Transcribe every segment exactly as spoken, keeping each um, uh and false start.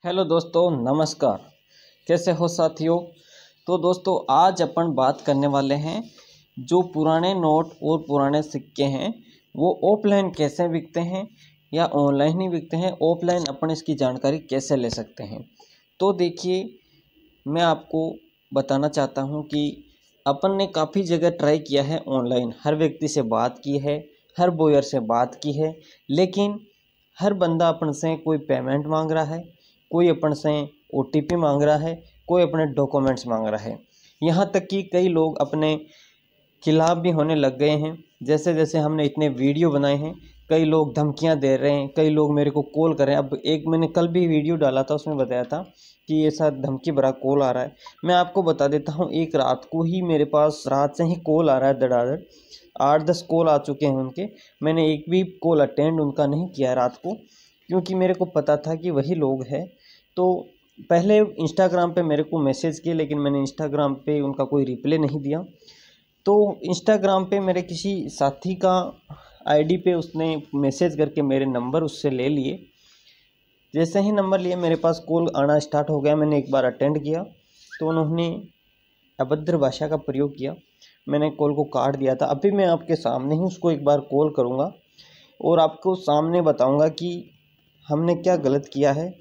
Hello दोस्तों, नमस्कार। कैसे हो साथियों। तो दोस्तों, आज अपन बात करने वाले हैं जो पुराने नोट और पुराने सिक्के हैं वो ऑफलाइन कैसे बिकते हैं या ऑनलाइन ही बिकते हैं। ऑफलाइन अपन इसकी जानकारी कैसे ले सकते हैं। तो देखिए, मैं आपको बताना चाहता हूं कि अपन ने काफ़ी जगह ट्राई किया है ऑनलाइन, हर व्यक्ति से बात की है, हर बॉयर से बात की है, लेकिन हर बंदा अपन से कोई पेमेंट मांग रहा है, कोई अपन से ओ टी पी मांग रहा है, कोई अपने डॉक्यूमेंट्स मांग रहा है। यहाँ तक कि कई लोग अपने खिलाफ भी होने लग गए हैं। जैसे जैसे हमने इतने वीडियो बनाए हैं, कई लोग धमकियां दे रहे हैं, कई लोग मेरे को कॉल कर रहे हैं। अब एक मैंने कल भी वीडियो डाला था, उसमें बताया था कि ऐसा धमकी भरा कॉल आ रहा है। मैं आपको बता देता हूँ, एक रात को ही मेरे पास रात से ही कॉल आ रहा है धड़ाधड़। आठ दस कॉल आ चुके हैं उनके। मैंने एक भी कॉल अटेंड उनका नहीं किया रात को, क्योंकि मेरे को पता था कि वही लोग हैं। तो पहले इंस्टाग्राम पे मेरे को मैसेज किए, लेकिन मैंने इंस्टाग्राम पे उनका कोई रिप्लाई नहीं दिया। तो इंस्टाग्राम पे मेरे किसी साथी का आईडी पे उसने मैसेज करके मेरे नंबर उससे ले लिए। जैसे ही नंबर लिए, मेरे पास कॉल आना स्टार्ट हो गया। मैंने एक बार अटेंड किया तो उन्होंने अभद्र भाषा का प्रयोग किया। मैंने कॉल को काट दिया था। अभी मैं आपके सामने ही उसको एक बार कॉल करूँगा और आपको सामने बताऊँगा कि हमने क्या गलत किया है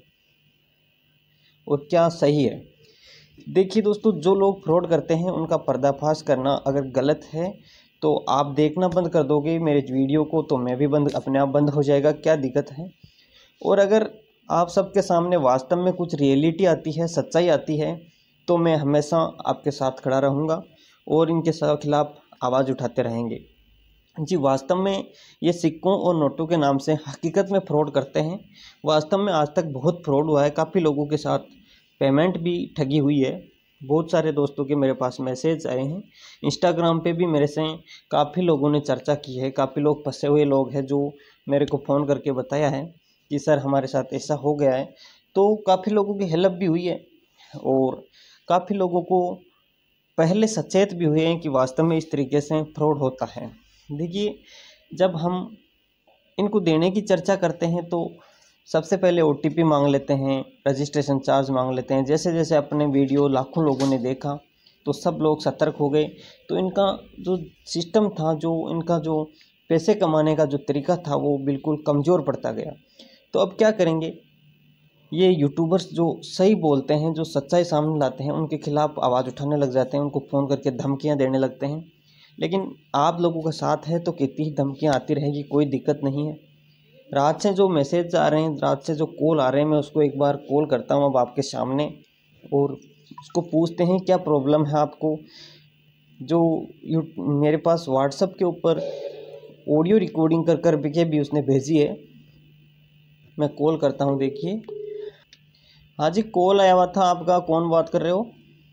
और क्या सही है। देखिए दोस्तों, जो लोग फ्रॉड करते हैं उनका पर्दाफाश करना अगर गलत है तो आप देखना बंद कर दोगे मेरे वीडियो को, तो मैं भी बंद अपने आप बंद हो जाएगा, क्या दिक्कत है। और अगर आप सबके सामने वास्तव में कुछ रियलिटी आती है, सच्चाई आती है, तो मैं हमेशा आपके साथ खड़ा रहूँगा और इनके खिलाफ आवाज़ उठाते रहेंगे। जी, वास्तव में ये सिक्कों और नोटों के नाम से हकीकत में फ्रॉड करते हैं। वास्तव में आज तक बहुत फ्रॉड हुआ है, काफ़ी लोगों के साथ पेमेंट भी ठगी हुई है। बहुत सारे दोस्तों के मेरे पास मैसेज आए हैं। इंस्टाग्राम पे भी मेरे से काफ़ी लोगों ने चर्चा की है। काफ़ी लोग फंसे हुए लोग हैं जो मेरे को फ़ोन करके बताया है कि सर हमारे साथ ऐसा हो गया है। तो काफ़ी लोगों की हेल्प भी हुई है और काफ़ी लोगों को पहले सचेत भी हुए हैं कि वास्तव में इस तरीके से फ्रॉड होता है। देखिए, जब हम इनको देने की चर्चा करते हैं तो सबसे पहले ओ टी पी मांग लेते हैं, रजिस्ट्रेशन चार्ज मांग लेते हैं। जैसे जैसे अपने वीडियो लाखों लोगों ने देखा तो सब लोग सतर्क हो गए। तो इनका जो सिस्टम था, जो इनका जो पैसे कमाने का जो तरीका था, वो बिल्कुल कमज़ोर पड़ता गया। तो अब क्या करेंगे, ये यूट्यूबर्स जो सही बोलते हैं, जो सच्चाई सामने लाते हैं, उनके खिलाफ आवाज़ उठाने लग जाते हैं, उनको फ़ोन करके धमकियाँ देने लगते हैं। लेकिन आप लोगों का साथ है तो कितनी ही धमकियाँ आती रहेगी, कोई दिक्कत नहीं है। रात से जो मैसेज आ रहे हैं, रात से जो कॉल आ रहे हैं, मैं उसको एक बार कॉल करता हूँ अब आपके सामने और उसको पूछते हैं क्या प्रॉब्लम है आपको। जो यू मेरे पास व्हाट्सएप के ऊपर ऑडियो रिकॉर्डिंग कर कर के भी उसने भेजी है। मैं कॉल करता हूँ, देखिए। हाँ जी, कॉल आया हुआ था आपका। कौन बात कर रहे हो?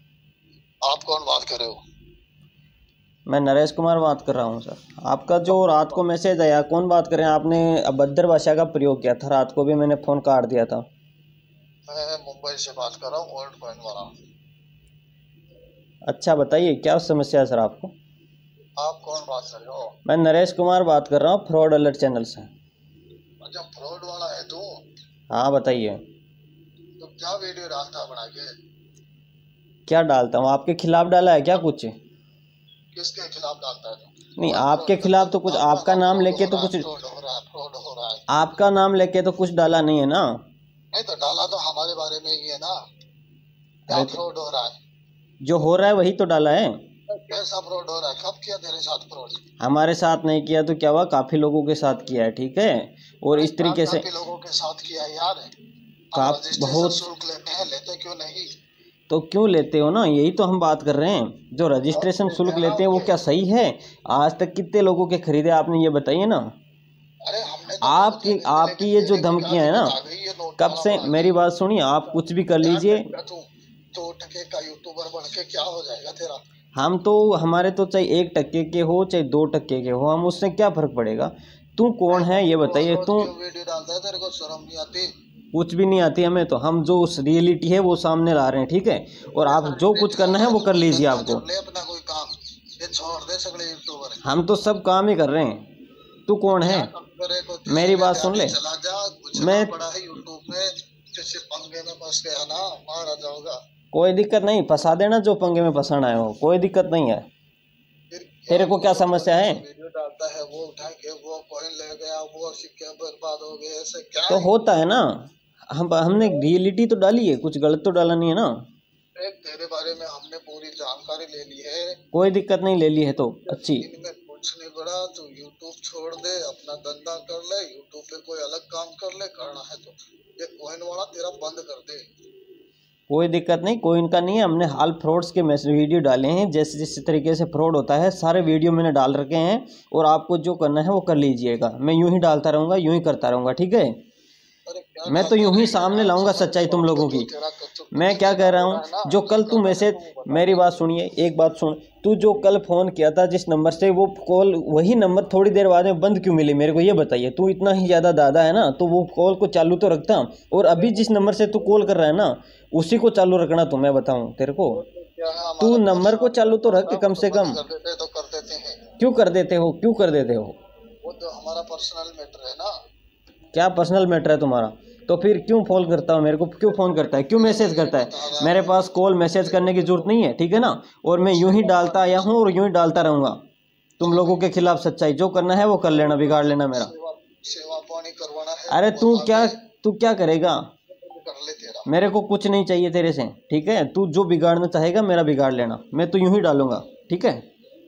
आप कौन बात कर रहे हो? मैं नरेश कुमार बात कर रहा हूँ सर। आपका जो रात को मैसेज आया, कौन बात कर रहे हैं? आपने अभद्र भाषा का प्रयोग किया था रात को भी, मैंने फ़ोन काट दिया था। मैं मुंबई से बात कर रहा हूँ, ओल्ड कॉइन वाला। अच्छा, बताइए क्या समस्या है सर आपको? आप कौन बात कर रहे हो? मैं नरेश कुमार बात कर रहा हूँ, फ्रॉड अलर्ट चैनल से। अच्छा, फ्रॉड वाला है तू? हाँ, बताइए। तो क्या वीडियो डालता बना के? क्या डालता हूँ? आपके खिलाफ डाला है क्या कुछ? किसके खिलाफ डालता है तू? नहीं, आपके खिलाफ तो कुछ, आपका नाम लेके तो कुछ, फ्रॉड हो रहा है, फ्रॉड हो रहा है। आपका नाम लेके तो कुछ डाला नहीं है ना? नहीं तो डाला तो हमारे बारे में ही है ना। क्या फ्रॉड हो रहा है? जो हो रहा है वही तो डाला है। कैसा फ्रॉड हो रहा है? कब किया तेरे साथ फ्रॉड? हमारे साथ नहीं किया तो क्या हुआ, काफी लोगों के साथ किया है, ठीक है। और इस तरीके से काफी लोगों के साथ किया है यार। काफ बहुत शुल्क लेते हैं, लेते क्यों नहीं? तो क्यों लेते हो ना, यही तो हम बात कर रहे हैं। जो रजिस्ट्रेशन शुल्क लेते हैं वो क्या सही है? आज तक कितने लोगों के खरीदे आपने, ये बताइए ना। अरे हमने तो आपकी आपकी ये जो धमकियां है ना, कब से, मेरी बात सुनिए, आप कुछ भी कर लीजिए। दो टके का यूट्यूबर बन के क्या हो जाएगा तेरा? हम तो, हमारे तो चाहे एक टक्के के हो चाहे दो टक्के के हो, हम उससे क्या फर्क पड़ेगा। तू कौन है ये बताइए। तू वीडियो डालता है, तेरे को शर्म नहीं आती? कुछ भी नहीं आती हमें, तो हम जो रियलिटी है वो सामने ला रहे हैं, ठीक है। और आप जो कुछ करना है वो कर लीजिए। आपको अपना कोई काम ये छोड़ दे, सगले यूट्यूबर। हम तो सब काम ही कर रहे हैं। तू कौन है? मेरी बात सुन ले। मैं बड़ा है यूट्यूब में, ऐसे पंगे में फंस गया ना, मारा जाओगा। कोई दिक्कत नहीं, फंसा देना जो पंगे में फंसाना है, हो कोई दिक्कत नहीं है। फिर तेरे को क्या करोगे? समस्या है? वीडियो डालता है वो उठा के वो कॉइन ले गया, वो सिक्के बर्बाद हो गए, ऐसे क्या तो है? होता है ना, हम हमने रियलिटी तो डाली है, कुछ गलत तो डाला नहीं है ना। एक तेरे बारे में हमने पूरी जानकारी ले ली है। कोई दिक्कत नहीं, ले ली है तो अच्छी। इनमें कुछ नहीं बड़ा, तू यूट्यूब छोड़ दे, अपना धंधा कर ले, यूट्यूब पे कोई अलग काम कर ले, करना है तो ये कॉइन वाला तेरा बंद कर दे। कोई दिक्कत नहीं, कोई इनका नहीं है। हमने हाल फ्रॉड्स के मैसेज वीडियो डाले हैं, जैसे जिस तरीके से फ्रॉड होता है सारे वीडियो मैंने डाल रखे हैं, और आपको जो करना है वो कर लीजिएगा। मैं यूं ही डालता रहूँगा, यूं ही करता रहूँगा, ठीक है। अरे क्या मैं तो यूं ही सामने लाऊंगा सब सच्चाई तुम लोगों की। तेरा कुछ मैं क्या कह रहा हूँ, जो कल तू मैसेज, मेरी बात सुनिए, एक बात सुन, तू जो कल फ़ोन किया था जिस नंबर से, वो कॉल वही नंबर थोड़ी देर बाद में बंद क्यों मिली मेरे को ये बताइए। तू इतना ही ज़्यादा दादा है ना, तो वो कॉल को चालू तो रखता, और अभी जिस नंबर से तू कॉल कर रहा है ना उसी को चालू रखना। तो मैं बताऊँ तेरे को, तू नंबर को चालू तो रख कम से कम। कर देते तो कर देते हैं। क्यों कर देते हो, क्यों कर देते हो? वो तो हमारा पर्सनल मैटर है ना। क्या पर्सनल मैटर है तुम्हारा? तो फिर क्यों फ़ोन करता हो मेरे को, क्यों फ़ोन करता है, क्यों मैसेज करता है? मेरे पास कॉल मैसेज करने की ज़रूरत नहीं है, ठीक है ना। और मैं यूं ही डालता आया हूं और यूं ही डालता रहूँगा। तुम लोगों के खिलाफ सच्चाई, जो करना है वो कर लेना, बिगाड़ लेना मेरा। सेवा सेवा पानी करवाना है। अरे तू क्या, तू क्या करेगा? कर ले तेरा। मेरे को कुछ नहीं चाहिए तेरे से, ठीक है। तू जो बिगाड़ना चाहेगा मेरा बिगाड़ लेना, मैं तो यूं ही डालूंगा, ठीक है।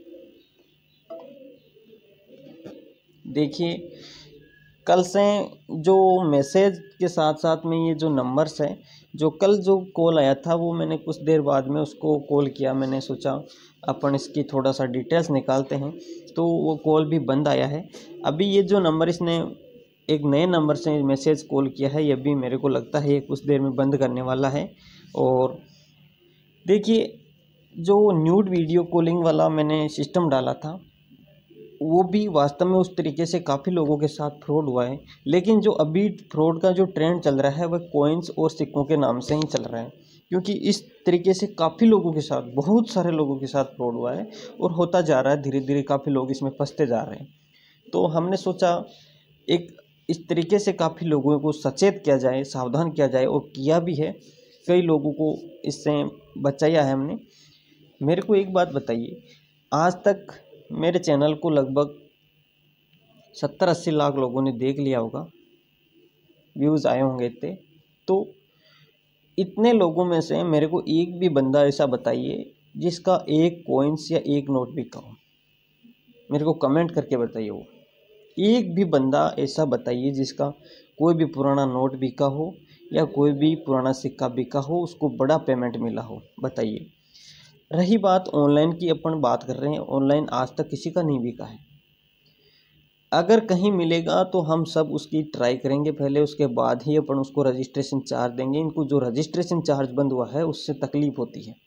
देखिए, कल से जो मैसेज के साथ साथ में ये जो नंबर्स है, जो कल जो कॉल आया था वो मैंने कुछ देर बाद में उसको कॉल किया। मैंने सोचा अपन इसकी थोड़ा सा डिटेल्स निकालते हैं, तो वो कॉल भी बंद आया है। अभी ये जो नंबर इसने एक नए नंबर से मैसेज कॉल किया है, ये भी मेरे को लगता है ये कुछ देर में बंद करने वाला है। और देखिए, जो न्यूड वीडियो कॉलिंग वाला मैंने सिस्टम डाला था वो भी वास्तव में उस तरीके से काफ़ी लोगों के साथ फ्रॉड हुआ है। लेकिन जो अभी फ्रॉड का जो ट्रेंड चल रहा है वह कॉइन्स और सिक्कों के नाम से ही चल रहा है, क्योंकि इस तरीके से काफ़ी लोगों के साथ, बहुत सारे लोगों के साथ फ्रॉड हुआ है और होता जा रहा है। धीरे धीरे काफ़ी लोग इसमें फंसते जा रहे हैं। तो हमने सोचा एक इस तरीके से काफ़ी लोगों को सचेत किया जाए, सावधान किया जाए, और किया भी है। कई लोगों को इससे बचाया है हमने। मेरे को एक बात बताइए, आज तक मेरे चैनल को लगभग सत्तर अस्सी लाख लोगों ने देख लिया होगा, व्यूज़ आए होंगे इतने। तो इतने लोगों में से मेरे को एक भी बंदा ऐसा बताइए जिसका एक कॉइन्स या एक नोट बिका हो। मेरे को कमेंट करके बताइए, वो एक भी बंदा ऐसा बताइए जिसका कोई भी पुराना नोट बिका हो या कोई भी पुराना सिक्का बिका हो, उसको बड़ा पेमेंट मिला हो, बताइए। रही बात ऑनलाइन की, अपन बात कर रहे हैं, ऑनलाइन आज तक किसी का नहीं बिका है। अगर कहीं मिलेगा तो हम सब उसकी ट्राई करेंगे पहले, उसके बाद ही अपन उसको रजिस्ट्रेशन चार्ज देंगे। इनको जो रजिस्ट्रेशन चार्ज बंद हुआ है उससे तकलीफ होती है,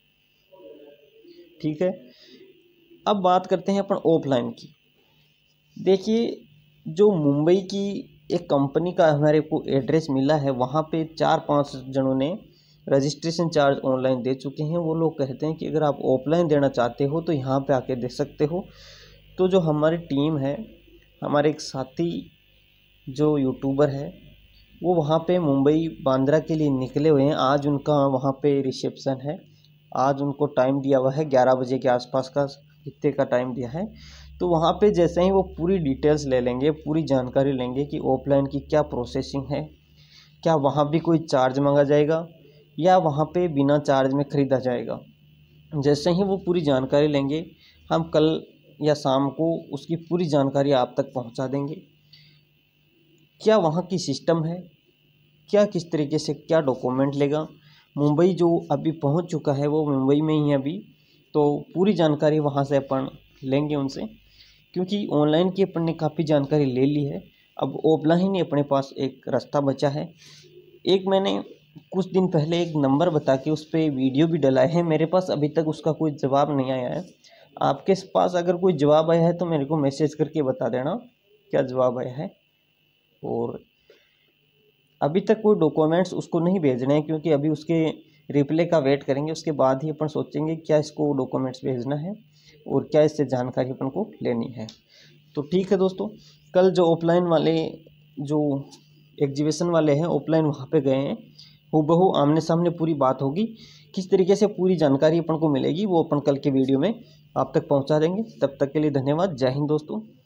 ठीक है। अब बात करते हैं अपन ऑफलाइन की। देखिए, जो मुंबई की एक कंपनी का हमारे को एड्रेस मिला है, वहाँ पे चार पांच जनों ने रजिस्ट्रेशन चार्ज ऑनलाइन दे चुके हैं। वो लोग कहते हैं कि अगर आप ऑफलाइन देना चाहते हो तो यहाँ पे आके दे सकते हो। तो जो हमारी टीम है, हमारे एक साथी जो यूट्यूबर है, वो वहाँ पे मुंबई बांद्रा के लिए निकले हुए हैं। आज उनका वहाँ पे रिसेप्शन है। आज उनको टाइम दिया हुआ है ग्यारह बजे के आसपास का, इतने का टाइम दिया है। तो वहाँ पे जैसे ही वो पूरी डिटेल्स ले लेंगे, पूरी जानकारी लेंगे कि ऑफलाइन की क्या प्रोसेसिंग है, क्या वहाँ भी कोई चार्ज मांगा जाएगा या वहाँ पे बिना चार्ज में ख़रीदा जाएगा। जैसे ही वो पूरी जानकारी लेंगे, हम कल या शाम को उसकी पूरी जानकारी आप तक पहुँचा देंगे। क्या वहाँ की सिस्टम है, क्या किस तरीके से क्या डॉक्यूमेंट लेगा। मुंबई जो अभी पहुँच चुका है वो मुंबई में ही है अभी, तो पूरी जानकारी वहाँ से अपन लेंगे उनसे, क्योंकि ऑनलाइन की अपन ने काफ़ी जानकारी ले ली है। अब ऑफलाइन ही अपने पास एक रास्ता बचा है। एक मैंने कुछ दिन पहले एक नंबर बता के उस पर वीडियो भी डलाए हैं, मेरे पास अभी तक उसका कोई जवाब नहीं आया है। आपके पास अगर कोई जवाब आया है तो मेरे को मैसेज करके बता देना क्या जवाब आया है। और अभी तक कोई डॉक्यूमेंट्स उसको नहीं भेजने हैं, क्योंकि अभी उसके रिप्लाई का वेट करेंगे, उसके बाद ही अपन सोचेंगे क्या इसको डॉक्यूमेंट्स भेजना है और क्या इससे जानकारी अपन को लेनी है। तो ठीक है दोस्तों, कल जो ऑफलाइन वाले जो एग्जीबिशन वाले हैं ऑफलाइन वहाँ पे गए हैं, हूबहू आमने सामने पूरी बात होगी। किस तरीके से पूरी जानकारी अपन को मिलेगी वो अपन कल के वीडियो में आप तक पहुंचा देंगे। तब तक के लिए धन्यवाद। जय हिंद दोस्तों।